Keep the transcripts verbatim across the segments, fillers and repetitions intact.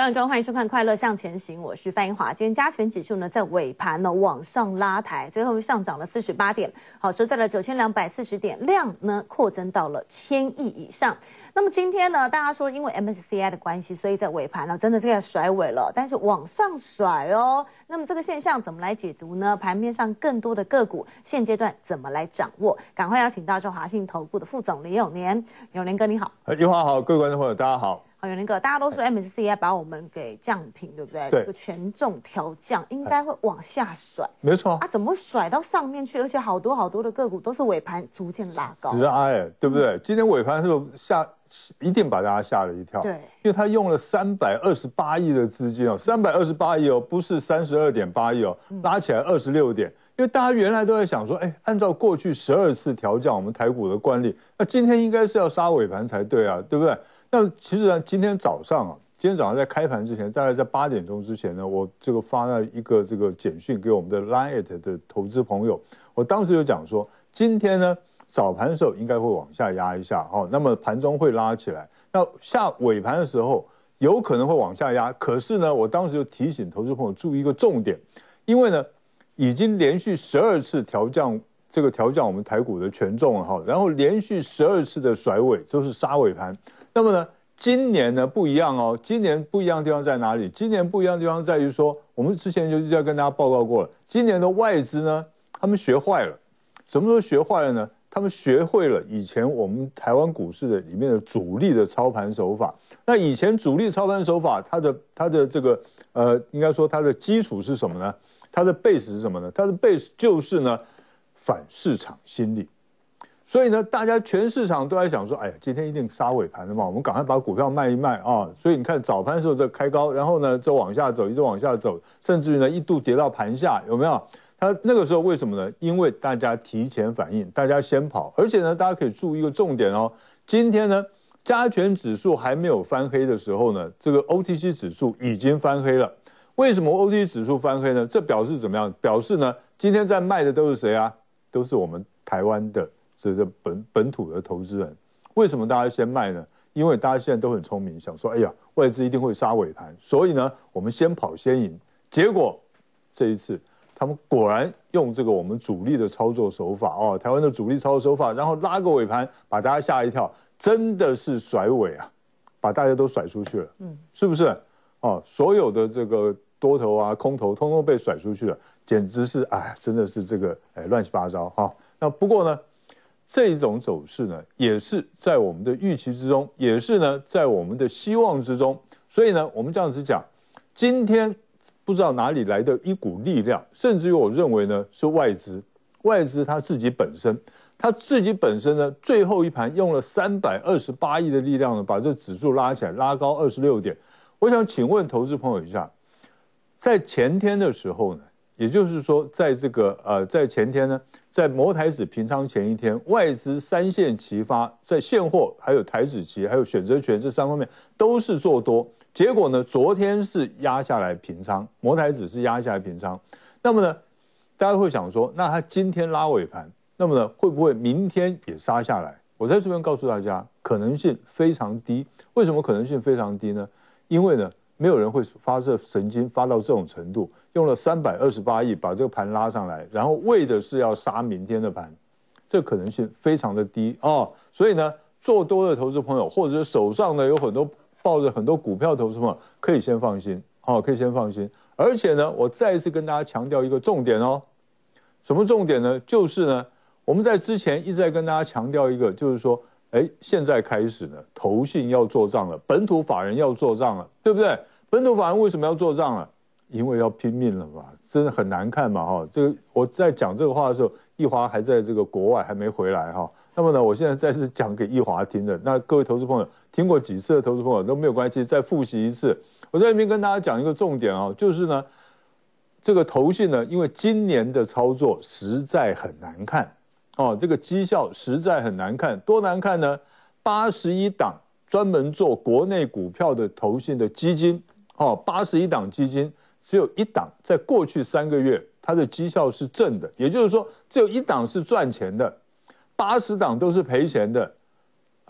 六点钟，欢迎收看《快乐向前行》，我是范英华。今天加权指数呢在尾盘呢往上拉抬，最后上涨了四十八点，好收在了九千两百四十点，量呢扩增到了千亿以上。那么今天呢，大家说因为 M S C I 的关系，所以在尾盘呢真的是给它甩尾了，但是往上甩哦。那么这个现象怎么来解读呢？盘面上更多的个股现阶段怎么来掌握？赶快邀请到中华信投顾的副总林永年，永年哥你好。 英华好，各位观众朋友大家好。 好，有那个大家都说 M S C I 把我们给降评，对不对？ 对， 这个权重调降应该会往下甩， 没错啊，怎么甩到上面去？而且好多好多的个股都是尾盘逐渐拉高， 直拉哎，对不对？嗯、今天尾盘的时候吓，一定把大家吓了一跳， 对， 因为他用了三百二十八亿的资金哦，三百二十八亿哦，不是三十二点八亿哦，拉起来二十六点。因为大家原来都在想说，哎，按照过去十二次调降我们台股的惯例，那今天应该是要杀尾盘才对啊，对不对？那其实呢，今天早上啊，今天早上在开盘之前，大概在八点钟之前呢，我这个发了一个这个简讯给我们的 Line 的投资朋友，我当时就讲说，今天呢早盘的时候应该会往下压一下，哦，那么盘中会拉起来，那下尾盘的时候有可能会往下压，可是呢，我当时就提醒投资朋友注意一个重点，因为呢，已经连续十二次调降这个调降我们台股的权重了哈，然后连续十二次的甩尾都是杀尾盘。那么呢，今年呢不一样哦，今年不一样的地方在哪里？今年不一样的地方在于说，我们之前就一直要跟大家报告过了，今年的外资呢，他们学坏了。什么时候学坏了呢？他们学会了以前我们台湾股市的里面的主力的操盘手法。那以前主力操盘手法，它的它的这个呃，应该说它的基础是什么呢？它的 base 是什么呢？它的 base 就是呢反市场心理。所以呢，大家全市场都在想说，哎呀，今天一定杀尾盘的嘛，我们赶快把股票卖一卖啊！所以你看早盘的时候在开高，然后呢就往下走，一直往下走，甚至于呢一度跌到盘下，有没有？它那个时候为什么呢？因为大家提前反应，大家先跑，而且呢，大家可以注意一个重点哦，今天呢加权指数还没有翻黑的时候呢，这个 O T C 指数已经翻黑了。为什么 O T C 指数翻黑呢？这表示怎么样？表示呢，今天在卖的都是谁啊？都是我们台湾的。这是本本土的投资人，为什么大家先卖呢？因为大家现在都很聪明，想说，哎呀，外资一定会杀尾盘，所以呢，我们先跑先赢。结果这一次，他们果然用这个我们主力的操作手法哦，台湾的主力操作手法，然后拉个尾盘，把大家吓一跳，真的是甩尾啊，把大家都甩出去了，嗯，是不是？哦，所有的这个多头啊、空头，通通被甩出去了，简直是哎，真的是这个哎乱七八糟哈、哦。那不过呢？这种走势呢，也是在我们的预期之中，也是呢在我们的希望之中。所以呢，我们这样子讲，今天不知道哪里来的一股力量，甚至于我认为呢是外资，外资它自己本身，它自己本身呢，最后一盘用了三百二十八亿的力量呢，把这指数拉起来，拉高二十六点。我想请问投资朋友一下，在前天的时候呢？也就是说，在这个呃，在前天呢，在摩台指平仓前一天，外资三线齐发，在现货、还有台指期、还有选择权这三方面都是做多。结果呢，昨天是压下来平仓，摩台指是压下来平仓。那么呢，大家会想说，那它今天拉尾盘，那么呢，会不会明天也杀下来？我在这边告诉大家，可能性非常低。为什么可能性非常低呢？因为呢，没有人会发射神经发到这种程度。用了三百二十八亿把这个盘拉上来，然后为的是要杀明天的盘，这可能性非常的低哦。所以呢，做多的投资朋友，或者手上呢有很多抱着很多股票的投资朋友，可以先放心哦，可以先放心。而且呢，我再一次跟大家强调一个重点哦，什么重点呢？就是呢，我们在之前一直在跟大家强调一个，就是说，哎，现在开始呢，投信要做账了，本土法人要做账了，对不对？本土法人为什么要做账了？因为要拼命了嘛，真的很难看嘛哈。这个我在讲这个话的时候，奕华还在这个国外还没回来哈。那么呢，我现在再次讲给奕华听的。那各位投资朋友听过几次的投资朋友都没有关系，再复习一次。我在这边跟大家讲一个重点啊，就是呢，这个投信呢，因为今年的操作实在很难看哦，这个绩效实在很难看，多难看呢？八十一档专门做国内股票的投信的基金哦，八十一档基金。只有一档在过去三个月它的绩效是正的，也就是说只有一档是赚钱的，八十档都是赔钱的，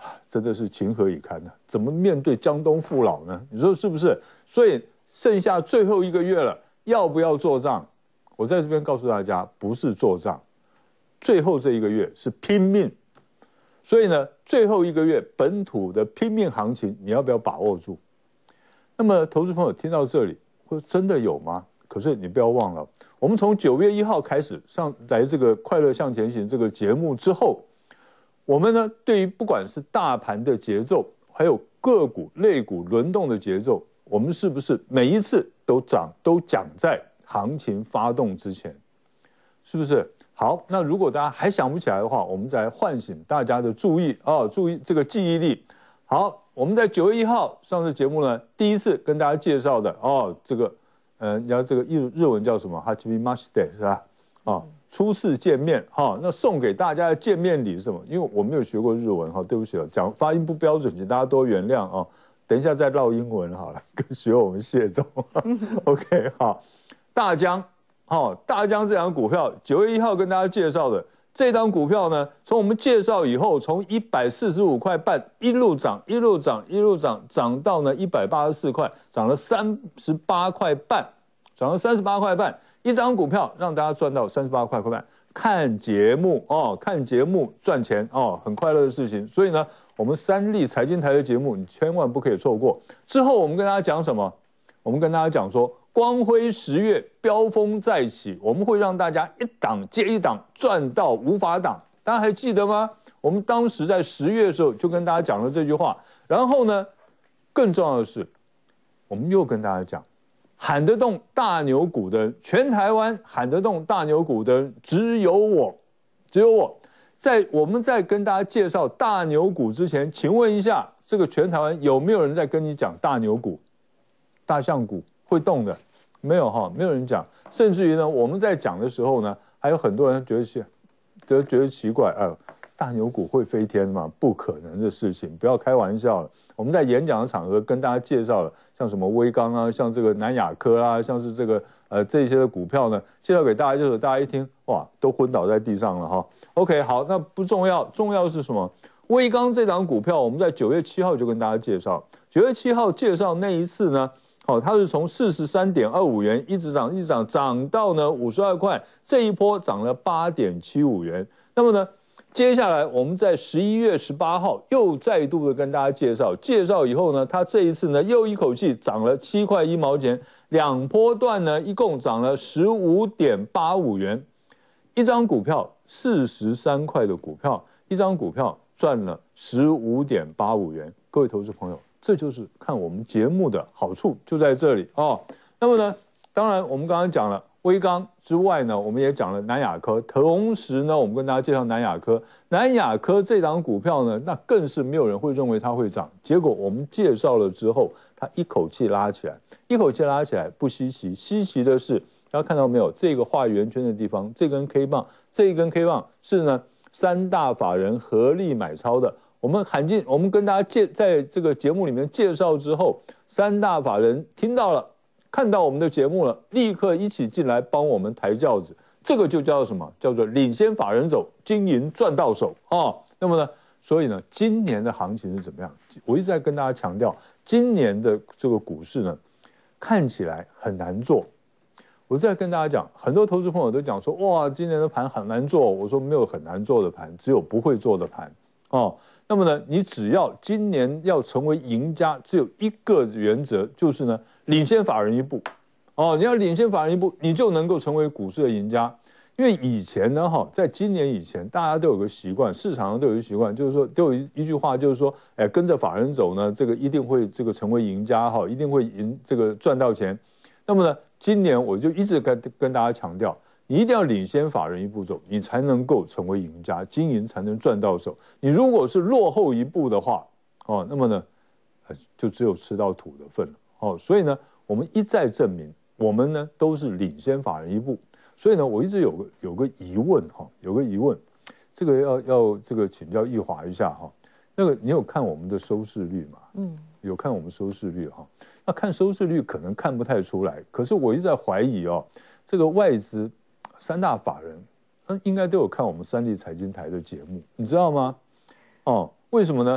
真的是情何以堪呢？怎么面对江东父老呢？你说是不是？所以剩下最后一个月了，要不要做账？我在这边告诉大家，不是做账，最后这一个月是拼命。所以呢，最后一个月本土的拼命行情，你要不要把握住？那么，投资朋友听到这里，会真的有吗？可是你不要忘了，我们从九月一号开始上来这个《快乐向前行》这个节目之后，我们呢对于不管是大盘的节奏，还有个股、类股轮动的节奏，我们是不是每一次都涨都讲在行情发动之前？是不是？好，那如果大家还想不起来的话，我们再来唤醒大家的注意啊、哦，注意这个记忆力。好，我们在九月一号上次节目呢，第一次跟大家介绍的哦，这个，呃，你要这个日日文叫什么？哈基米马西德是吧？啊，初次见面哈、哦，那送给大家的见面礼是什么？因为我没有学过日文哈、哦，对不起啊，讲发音不标准，请大家多原谅啊、哦。等一下再唠英文好了，跟学我们谢总。OK， 好，大江。哦，大江这档股票，九月一号跟大家介绍的这档股票呢，从我们介绍以后，从一百四十五块半一路涨，一路涨，一路涨，涨到呢一百八十四块，涨了三十八块半，涨了三十八块半，一张股票让大家赚到三十八块块半。看节目哦，看节目赚钱哦，很快乐的事情。所以呢，我们三立财经台的节目你千万不可以错过。之后我们跟大家讲什么？我们跟大家讲说。光辉十月飙风再起，我们会让大家一档接一档赚到无法挡。大家还记得吗？我们当时在十月的时候就跟大家讲了这句话。然后呢，更重要的是，我们又跟大家讲，喊得动大牛股的人，全台湾喊得动大牛股的人只有我，只有我。在我们在跟大家介绍大牛股之前，请问一下，这个全台湾有没有人在跟你讲大牛股、大象股？会动的，没有哈，没有人讲，甚至于呢，我们在讲的时候呢，还有很多人觉得奇，觉得奇怪，哎、呃，大牛股会飞天吗？不可能的事情，不要开玩笑了。我们在演讲的场合跟大家介绍了，像什么威刚啊，像这个南亚科啊，像是这个呃这些的股票呢，介绍给大家，就是大家一听，哇，都昏倒在地上了哈。OK， 好，那不重要，重要是什么？威刚这档股票，我们在九月七号就跟大家介绍，九月七号介绍那一次呢。好，它是从四十三点二五元一直涨，一直涨，涨到呢五十二块，这一波涨了八点七五元。那么呢，接下来我们在十一月十八号又再度的跟大家介绍，介绍以后呢，它这一次呢又一口气涨了七块一毛钱，两波段呢一共涨了十五点八五元，一张股票四十三块的股票，一张股票赚了十五点八五元。各位投资朋友。这就是看我们节目的好处，就在这里哦。那么呢，当然我们刚刚讲了威刚之外呢，我们也讲了南亚科，同时呢，我们跟大家介绍南亚科。南亚科这档股票呢，那更是没有人会认为它会涨，结果我们介绍了之后，它一口气拉起来，一口气拉起来不稀奇，稀奇的是大家看到没有？这个画圆圈的地方，这根 K 棒，这一根 K 棒是呢三大法人合力买超的。我们喊进，我们跟大家介在这个节目里面介绍之后，三大法人听到了，看到我们的节目了，立刻一起进来帮我们抬轿子，这个就叫什么？叫做领先法人走，金银赚到手啊、哦！那么呢，所以呢，今年的行情是怎么样？我一直在跟大家强调，今年的这个股市呢，看起来很难做。我在跟大家讲，很多投资朋友都讲说，哇，今年的盘很难做。我说没有很难做的盘，只有不会做的盘哦。那么呢，你只要今年要成为赢家，只有一个原则，就是呢，领先法人一步，哦，你要领先法人一步，你就能够成为股市的赢家。因为以前呢，哈，在今年以前，大家都有个习惯，市场上都有一个习惯，就是说，都有一一句话，就是说，哎，跟着法人走呢，这个一定会这个成为赢家，哈，一定会赢这个赚到钱。那么呢，今年我就一直跟跟大家强调。你一定要领先法人一步走，你才能够成为赢家，金银才能赚到手。你如果是落后一步的话，哦，那么呢，就只有吃到土的份了。哦，所以呢，我们一再证明，我们呢都是领先法人一步。所以呢，我一直有个有个疑问哈，有个疑问，这个要要这个请教奕华一下哈。那个你有看我们的收视率吗？嗯，有看我们收视率哈。那看收视率可能看不太出来，可是我一直在怀疑哦，这个外资。三大法人，那应该都有看我们三立财经台的节目，你知道吗？哦，为什么呢？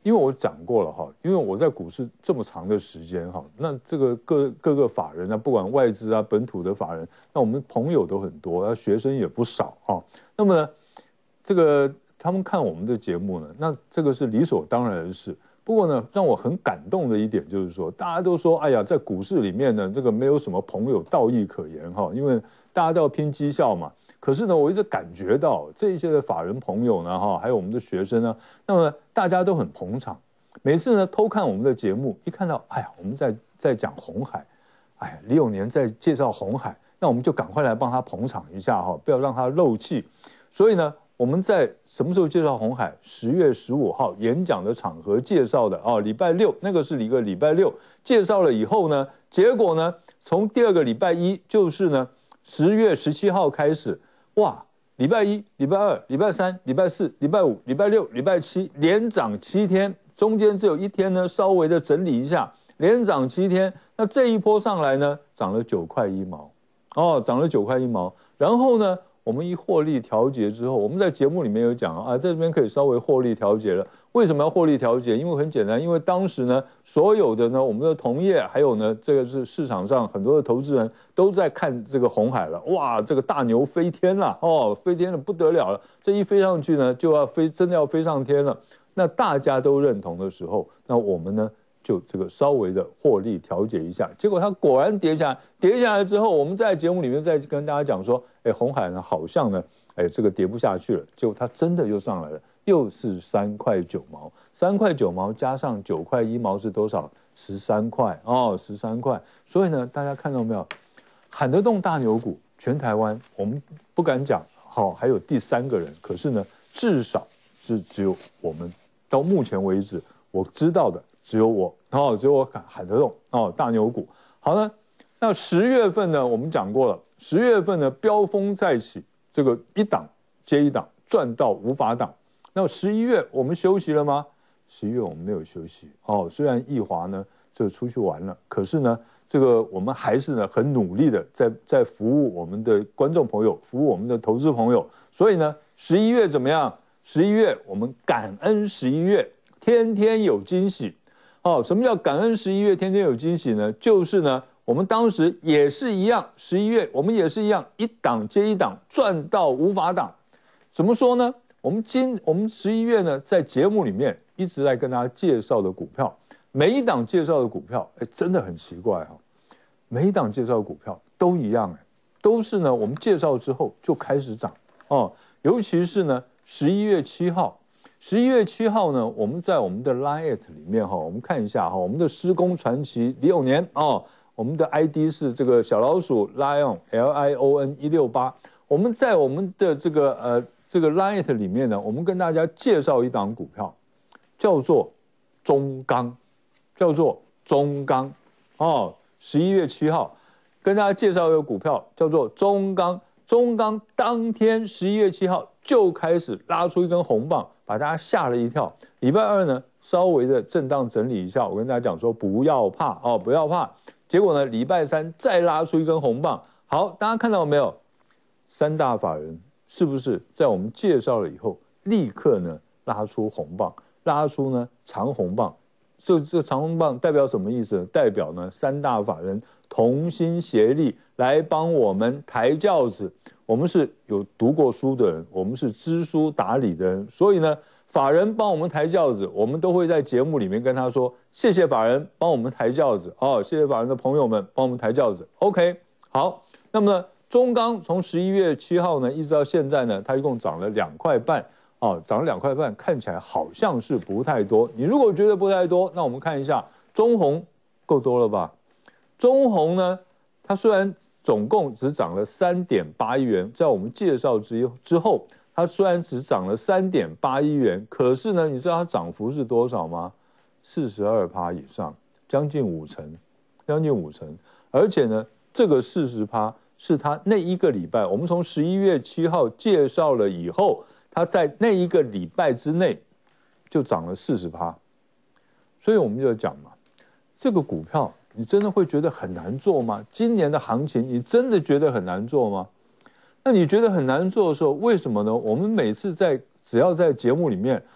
因为我讲过了哈，因为我在股市这么长的时间哈，那这个各各个法人啊，不管外资啊、本土的法人，那我们朋友都很多，那学生也不少啊。那么呢，这个他们看我们的节目呢，那这个是理所当然的事。不过呢，让我很感动的一点就是说，大家都说，哎呀，在股市里面呢，这个没有什么朋友道义可言哈，因为大家都要拼绩效嘛。可是呢，我一直感觉到这些的法人朋友呢，哈，还有我们的学生呢，那么大家都很捧场。每次呢偷看我们的节目，一看到，哎呀，我们在在讲鸿海，哎呀，李永年在介绍鸿海，那我们就赶快来帮他捧场一下哈，不要让他漏气。所以呢，我们在什么时候介绍鸿海？十月十五号演讲的场合介绍的啊，礼拜六那个是一个礼拜六介绍了以后呢，结果呢，从第二个礼拜一就是呢十月十七号开始，哇，礼拜一、礼拜二、礼拜三、礼拜四、礼拜五、礼拜六、礼拜七连涨七天，中间只有一天呢稍微的整理一下，连涨七天。那这一波上来呢，涨了九块一毛，哦，涨了九块一毛，然后呢？我们一获利调节之后，我们在节目里面有讲啊，这边可以稍微获利调节了。为什么要获利调节？因为很简单，因为当时呢，所有的呢，我们的同业还有呢，这个是市场上很多的投资人都在看这个鸿海了。哇，这个大牛飞天了哦，飞天了不得了了，这一飞上去呢，就要飞，真的要飞上天了。那大家都认同的时候，那我们呢？就这个稍微的获利调节一下，结果它果然跌下来，跌下来之后，我们在节目里面再跟大家讲说，哎，鸿海呢好像呢，哎，这个跌不下去了，结果它真的又上来了，又是三块九毛，三块九毛加上九块一毛是多少？十三块哦，十三块。所以呢，大家看到没有，喊得动大牛股，全台湾我们不敢讲，好，还有第三个人，可是呢，至少是只有我们到目前为止我知道的。只有我哦，只有我喊得动哦，大牛股。好呢，那十月份呢，我们讲过了，十月份呢飙风再起，这个一档接一档，赚到无法挡。那十一月我们休息了吗？十一月我们没有休息哦，虽然易华呢就出去玩了，可是呢，这个我们还是呢很努力的在在服务我们的观众朋友，服务我们的投资朋友。所以呢，十一月怎么样？十一月我们感恩十一月，天天有惊喜。哦，什么叫感恩十一月天天有惊喜呢？就是呢，我们当时也是一样，十一月我们也是一样，一档接一档赚到无法挡。怎么说呢？我们今我们十一月呢，在节目里面一直在跟大家介绍的股票，每一档介绍的股票，哎，真的很奇怪哈、哦，每一档介绍的股票都一样，哎，都是呢，我们介绍之后就开始涨哦，尤其是呢，十一月七号。十一月七号呢，我们在我们的 Line 里面哈，我们看一下哈，我们的施工传奇李永年哦，我们的 I D 是这个小老鼠 Lion L I O N 一六八，我们在我们的这个呃这个 Line 里面呢，我们跟大家介绍一档股票，叫做中钢，叫做中钢哦，十一月七号跟大家介绍一个股票叫做中钢，中钢当天十一月七号就开始拉出一根红棒。把大家吓了一跳。礼拜二呢，稍微的震荡整理一下，我跟大家讲说不要怕哦，不要怕。结果呢，礼拜三再拉出一根红棒。好，大家看到没有？三大法人是不是在我们介绍了以后，立刻呢拉出红棒，拉出呢长红棒？这这长红棒代表什么意思呢？代表呢三大法人同心协力来帮我们抬轿子。我们是有读过书的人，我们是知书达理的人，所以呢，法人帮我们抬轿子，我们都会在节目里面跟他说：谢谢法人帮我们抬轿子哦，谢谢法人的朋友们帮我们抬轿子。OK， 好，那么呢，中钢从十一月七号呢一直到现在呢，它一共涨了两块半哦，涨了两块半，看起来好像是不太多。你如果觉得不太多，那我们看一下中红够多了吧？中红呢，它虽然总共只涨了 三点八亿元，在我们介绍之之后，它虽然只涨了 三点八亿元，可是呢，你知道它涨幅是多少吗？ 百分之四十二 以上，将近五成，将近五成。而且呢，这个 百分之四十 是它那一个礼拜，我们从十一月七号介绍了以后，它在那一个礼拜之内就涨了 百分之四十。所以我们就讲嘛，这个股票你真的会觉得很难做吗？今年的行情你真的觉得很难做吗？那你觉得很难做的时候，为什么呢？我们每次在只要在节目里面，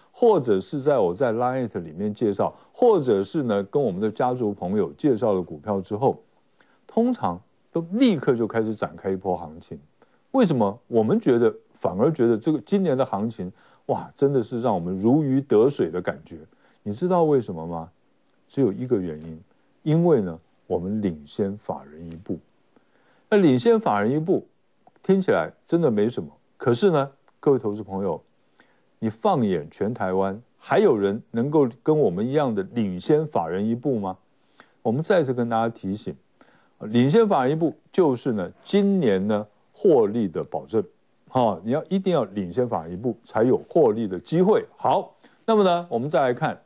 或者是在我在 Line 里面介绍，或者是呢跟我们的家族朋友介绍了股票之后，通常都立刻就开始展开一波行情。为什么？我们觉得反而觉得这个今年的行情，哇，真的是让我们如鱼得水的感觉。你知道为什么吗？只有一个原因，因为呢，我们领先法人一步。那领先法人一步，听起来真的没什么。可是呢，各位投资朋友，你放眼全台湾，还有人能够跟我们一样的领先法人一步吗？我们再次跟大家提醒，领先法人一步就是呢，今年呢获利的保证。哦，你要一定要领先法人一步，才有获利的机会。好，那么呢，我们再来看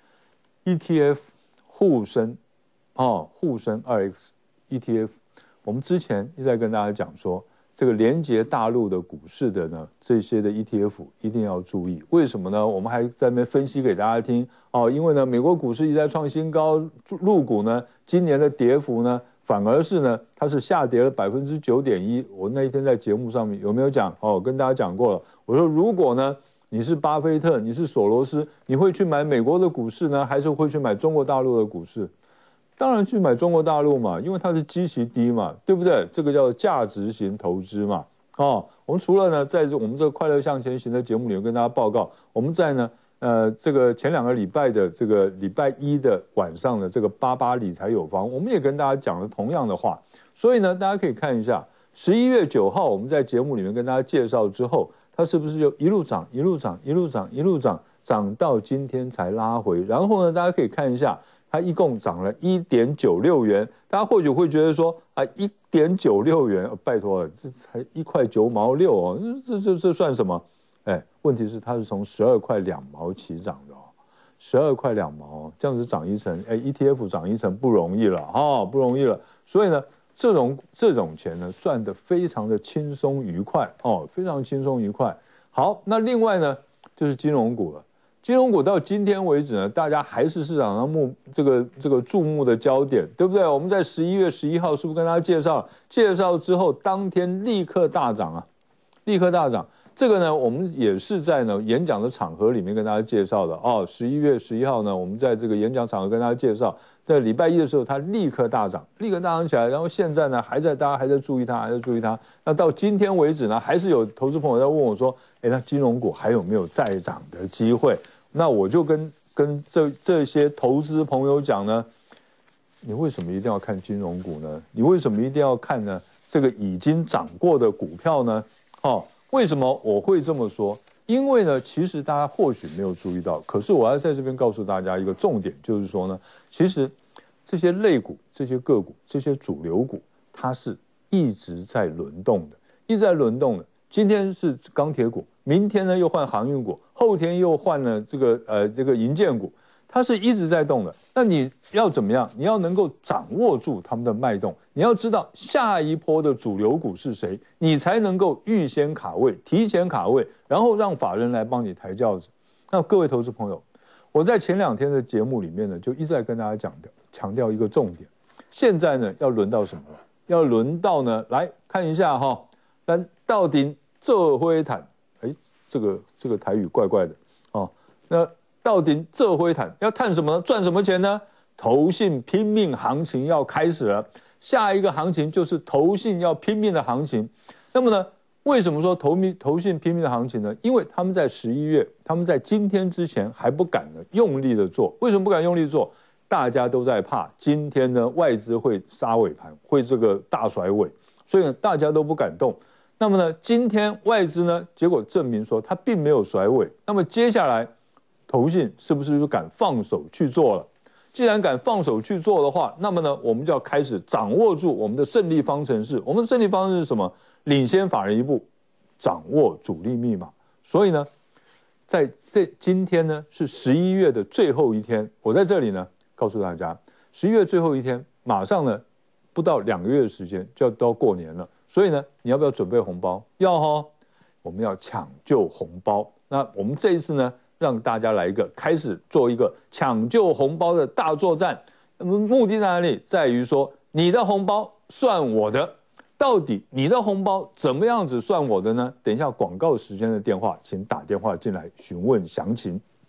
E T F 沪深，哦，沪深二 X E T F。我们之前一直在跟大家讲说，这个连接大陆的股市的呢，这些的 E T F 一定要注意。为什么呢？我们还在那边分析给大家听哦，因为呢，美国股市一直在创新高，陆股呢今年的跌幅呢，反而是呢，它是下跌了百分之九点一。我那一天在节目上面有没有讲？哦，跟大家讲过了。我说，如果呢你是巴菲特，你是索罗斯，你会去买美国的股市呢，还是会去买中国大陆的股市？当然去买中国大陆嘛，因为它是基期低嘛，对不对？这个叫价值型投资嘛。哦，我们除了呢，在我们这个快乐向前行的节目里面跟大家报告，我们在呢，呃，这个前两个礼拜的这个礼拜一的晚上的这个八八理财有方，我们也跟大家讲了同样的话。所以呢，大家可以看一下，十一月九号我们在节目里面跟大家介绍之后，它是不是就一路涨，一路涨，一路涨，一路涨，涨到今天才拉回？然后呢，大家可以看一下。它一共涨了 一点九六元，大家或许会觉得说啊 一点九六元，拜托了，这才一块九毛六哦，这这这算什么？哎，问题是它是从十二块两毛起涨的哦，十二块两毛这样子涨一成，哎 ，E T F 涨一成不容易了哈、哦，不容易了。所以呢，这种这种钱呢赚得非常的轻松愉快哦，非常轻松愉快。好，那另外呢就是金融股了。金融股到今天为止呢，大家还是市场上目这个这个注目的焦点，对不对？我们在十一月十一号是不是跟大家介绍？介绍之后当天立刻大涨啊，立刻大涨。这个呢，我们也是在呢演讲的场合里面跟大家介绍的哦。十一月十一号呢，我们在这个演讲场合跟大家介绍，在礼拜一的时候它立刻大涨，立刻大涨起来，然后现在呢还在大家还在注意它，还在注意它。那到今天为止呢，还是有投资朋友在问我说，哎，那金融股还有没有再涨的机会？那我就跟跟这这些投资朋友讲呢，你为什么一定要看金融股呢？你为什么一定要看呢？这个已经涨过的股票呢？哦，为什么我会这么说？因为呢，其实大家或许没有注意到，可是我要在这边告诉大家一个重点，就是说呢，其实这些类股、这些个股、这些主流股，它是一直在轮动的，一直在轮动的。今天是钢铁股，明天呢又换航运股，后天又换了这个呃这个营建股，它是一直在动的。那你要怎么样？你要能够掌握住他们的脉动，你要知道下一波的主流股是谁，你才能够预先卡位、提前卡位，然后让法人来帮你抬轿子。那各位投资朋友，我在前两天的节目里面呢，就一直在跟大家讲的，强调一个重点。现在呢，要轮到什么了？要轮到呢，来看一下哈，那到底这灰毯，哎，这个这个台语怪怪的哦。那到底这灰毯要探什么呢？赚什么钱呢？投信拼命行情要开始了，下一个行情就是投信要拼命的行情。那么呢，为什么说投命投信拼命的行情呢？因为他们在十一月，他们在今天之前还不敢呢用力的做。为什么不敢用力做？大家都在怕今天呢外资会杀尾盘，会这个大甩尾，所以呢大家都不敢动。那么呢，今天外资呢，结果证明说它并没有甩尾。那么接下来，投信是不是就敢放手去做了？既然敢放手去做的话，那么呢，我们就要开始掌握住我们的胜利方程式。我们的胜利方程式是什么？领先法人一步，掌握主力密码。所以呢，在这今天呢是十一月的最后一天，我在这里呢告诉大家，十一月最后一天，马上呢不到两个月的时间就要到过年了。所以呢，你要不要准备红包？要哈，我们要抢救红包。那我们这一次呢，让大家来一个开始做一个抢救红包的大作战。那么目的在哪里？在于说你的红包算我的。到底你的红包怎么样子算我的呢？等一下广告时间的电话，请打电话进来询问详情。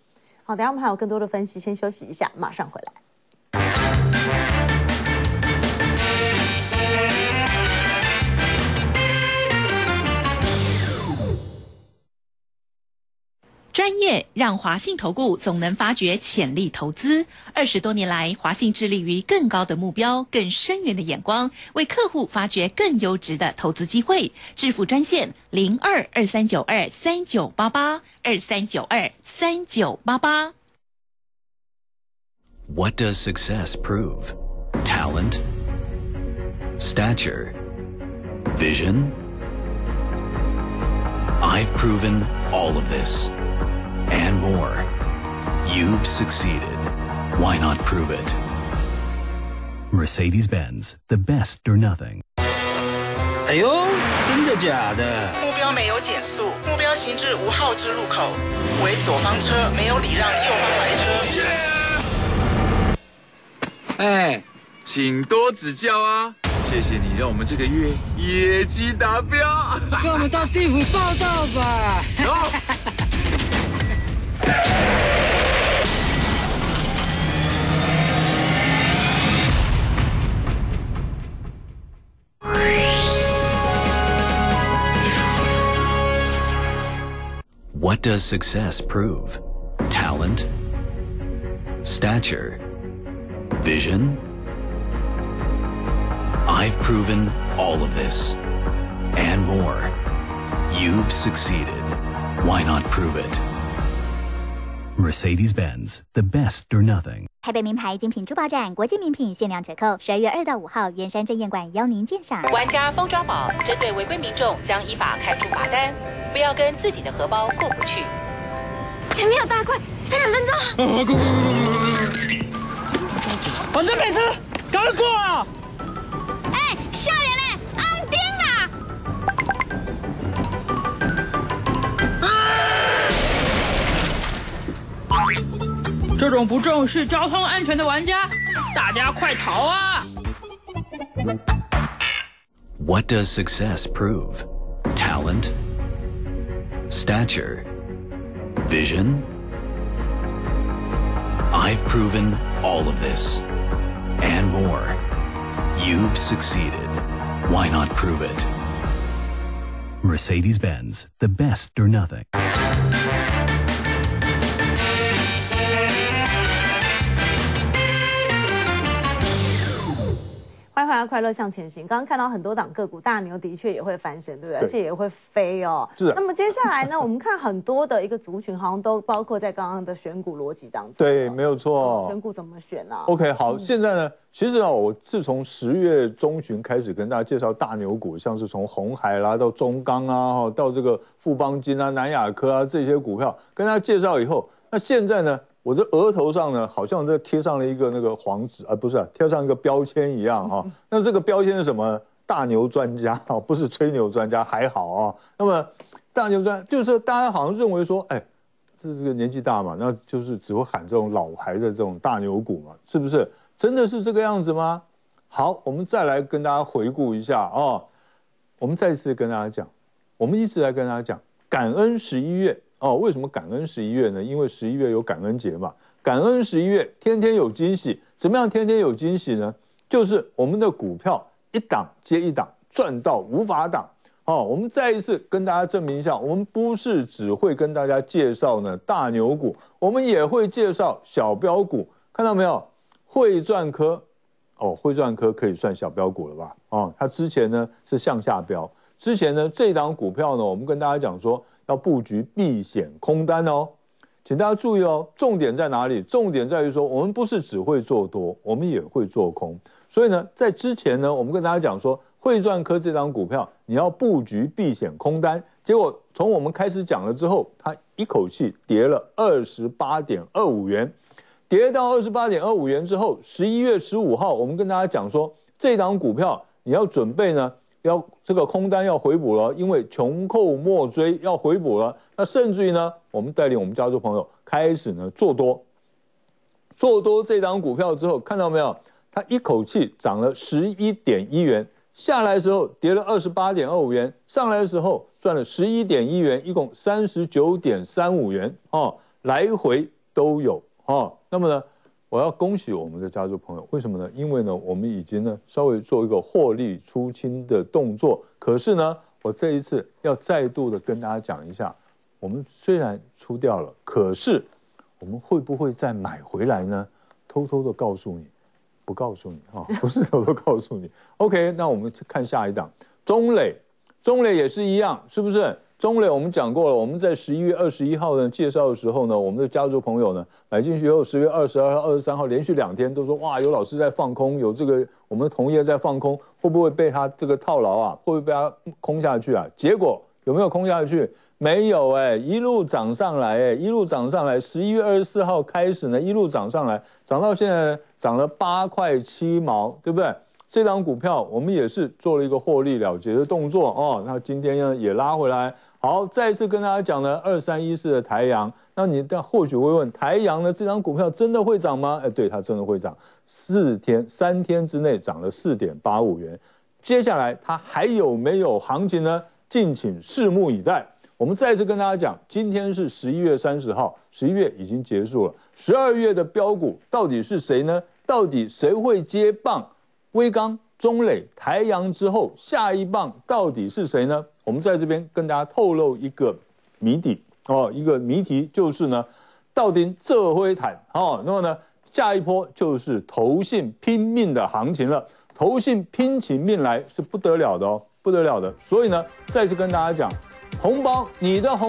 好，等一下我们还有更多的分析，先休息一下，马上回来。 专业让华信投顾总能发掘潜力投资。二十多年来，华信致力于更高的目标、更深远的眼光，为客户发掘更优质的投资机会。致富专线零二二三九二三九八八二三九二三九八八。 What does success prove? Talent, stature, vision. I've proven all of this. And more. You've succeeded. Why not prove it? Mercedes-Benz, the best or nothing. 哎呦，真的假的？ 目标没有减速，目标行至五号支路口，为左方车没有礼让右方来车。 哎， 请多指教啊！谢谢你让我们这个月业绩达标。 跟我们到地府报道吧。 What does success prove? Talent, stature, vision. I've proven all of this. And more. You've succeeded. Why not prove it? Mercedes-Benz, the best or nothing. 台北名牌精品珠宝展国际名品限量折扣，十二月二到五号，圆山正宴馆邀您鉴赏。 玩家疯抓宝，针对违规民众将依法开出罚单，不要跟自己的荷包过不去。 前面有大怪，剩两分钟。 啊，过过过过过！反正没车，赶快过啊！ 哎，少年嘞，安定啦！ 这种不重视交通安全的玩家，大家快逃啊 What does success prove? Talent, stature, vision. I've proven all of this. And more. You've succeeded. Why not prove it? Mercedes-Benz, the best or nothing. 欢迎回来，快乐向前行。刚刚看到很多档个股，大牛的确也会翻身，对不对？ 对而且也会飞哦。 是。 那么接下来呢，我们看很多的一个族群，好像都包括在刚刚的选股逻辑当中。 对，没有错。 选股怎么选啊 ？OK， 好， 嗯、 现在呢，其实啊，我自从十月中旬开始跟大家介绍大牛股，像是从鸿海啦到中钢啊，到这个富邦金啊、南亚科啊这些股票，跟大家介绍以后，那现在呢？我这额头上呢，好像在贴上了一个那个黄纸啊，不是啊，贴上一个标签一样哈、啊。那这个标签是什么？大牛专家啊，不是吹牛专家，还好啊。那么大牛专就是大家好像认为说，哎，是这个年纪大嘛，那就是只会喊这种老牌的这种大牛股嘛，是不是？真的是这个样子吗？好，我们再来跟大家回顾一下啊、哦。我们再一次跟大家讲，我们一直来跟大家讲感恩十一月。哦，为什么感恩十一月呢？因为十一月有感恩节嘛。感恩十一月，天天有惊喜。怎么样天天有惊喜呢？就是我们的股票一档接一档，赚到无法挡。哦，我们再一次跟大家证明一下，我们不是只会跟大家介绍呢大牛股，我们也会介绍小标股。看到没有？汇赚科，哦，汇赚科可以算小标股了吧？哦，它之前呢是向下标，之前呢这档股票呢，我们跟大家讲说。要布局避险空单哦，请大家注意哦，重点在哪里？重点在于说，我们不是只会做多，我们也会做空。所以呢，在之前呢，我们跟大家讲说，汇赚科这张股票你要布局避险空单，结果从我们开始讲了之后，它一口气跌了二十八点二五元，跌到二十八点二五元之后，十一月十五号，我们跟大家讲说，这档股票你要准备呢。要这个空单要回补了，因为穷寇莫追，要回补了。那甚至于呢，我们带领我们家族朋友开始呢做多，做多这档股票之后，看到没有？它一口气涨了十一点一元，下来的时候跌了二十八点二五元，上来的时候赚了十一点一元，一共三十九点三五元哦，来回都有哦。那么呢，我要恭喜我们的家族朋友，为什么呢？因为呢，我们已经呢稍微做一个获利出清的动作。可是呢，我这一次要再度的跟大家讲一下，我们虽然出掉了，可是我们会不会再买回来呢？偷偷的告诉你，不告诉你啊，不是偷偷告诉你。OK， 那我们看下一档，中磊，中磊也是一样，是不是？中磊我们讲过了，我们在十一月二十一号呢介绍的时候呢，我们的家族朋友呢买进去以后，十月二十二号、二十三号连续两天都说哇，有老师在放空，有这个我们的同业在放空，会不会被他这个套牢啊？会不会被他空下去啊？结果有没有空下去？没有哎、欸，一路涨上来哎、欸，一路涨上来。十一月二十四号开始呢，一路涨上来，涨到现在涨了八块七毛，对不对？这档股票我们也是做了一个获利了结的动作哦。那今天呢也拉回来。好，再一次跟大家讲呢，二三一四的台阳。那你但或许会问，台阳呢这张股票真的会涨吗？哎，对，它真的会涨。四天三天之内涨了四点八五元。接下来它还有没有行情呢？敬请拭目以待。我们再次跟大家讲，今天是十一月三十号，十一月已经结束了，十二月的标股到底是谁呢？到底谁会接棒？威刚、中磊、台阳之后，下一棒到底是谁呢？我们在这边跟大家透露一个谜底哦，一个谜题就是呢，到底这灰坦哦，那么呢，下一波就是投信拼命的行情了，投信拼起命来是不得了的哦，不得了的。所以呢，再次跟大家讲，红包你的红。